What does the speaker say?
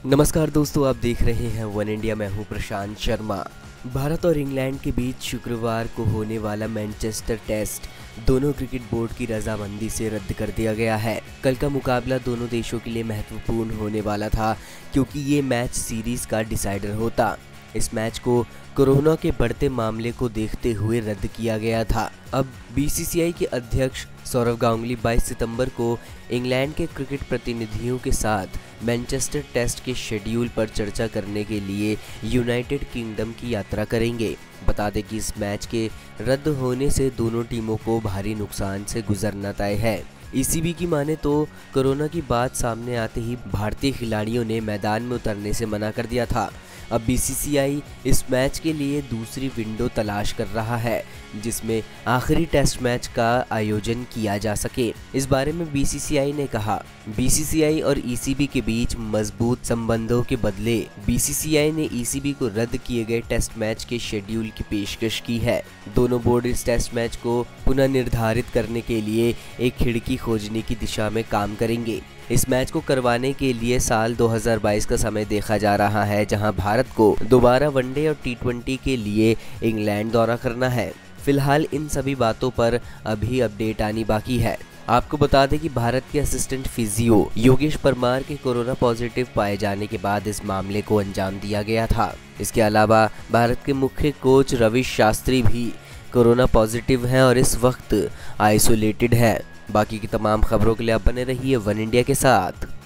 नमस्कार दोस्तों, आप देख रहे हैं वन इंडिया। मैं हूं प्रशांत शर्मा। भारत और इंग्लैंड के बीच शुक्रवार को होने वाला मैनचेस्टर टेस्ट दोनों क्रिकेट बोर्ड की रजामंदी से रद्द कर दिया गया है। कल का मुकाबला दोनों देशों के लिए महत्वपूर्ण होने वाला था क्योंकि ये मैच सीरीज का डिसाइडर होता। इस मैच को कोरोना के बढ़ते मामले को देखते हुए रद्द किया गया था। अब बीसीसीआई के अध्यक्ष सौरव गांगुली 22 सितंबर को इंग्लैंड के क्रिकेट प्रतिनिधियों के साथ मैनचेस्टर टेस्ट के शेड्यूल पर चर्चा करने के लिए यूनाइटेड किंगडम की यात्रा करेंगे। बता दें कि इस मैच के रद्द होने से दोनों टीमों को भारी नुकसान से गुजरना तय है। ईसीबी की माने तो कोरोना की बात सामने आते ही भारतीय खिलाड़ियों ने मैदान में उतरने से मना कर दिया था। अब बीसीसीआई इस मैच के लिए दूसरी विंडो तलाश कर रहा है जिसमें आखिरी टेस्ट मैच का आयोजन किया जा सके। इस बारे में बीसीसीआई ने कहा, बीसीसीआई और ईसीबी के बीच मजबूत संबंधों के बदले बीसीसीआई ने ईसीबी को रद्द किए गए टेस्ट मैच के शेड्यूल की पेशकश की है। दोनों बोर्ड इस टेस्ट मैच को पुनः निर्धारित करने के लिए एक खिड़की खोजने की दिशा में काम करेंगे। इस मैच को करवाने के लिए साल 2022 का समय देखा जा रहा है, जहां भारत को दोबारा वनडे और टी20 के लिए इंग्लैंड दौरा करना है। फिलहाल इन सभी बातों पर अभी अपडेट आनी बाकी है। आपको बता दें कि भारत के असिस्टेंट फिजियो योगेश परमार के कोरोना पॉजिटिव पाए जाने के बाद इस मामले को अंजाम दिया गया था। इसके अलावा भारत के मुख्य कोच रवि शास्त्री भी कोरोना पॉजिटिव हैं और इस वक्त आइसोलेटेड है। बाकी की तमाम खबरों के लिए आप बने रहिए वन इंडिया के साथ।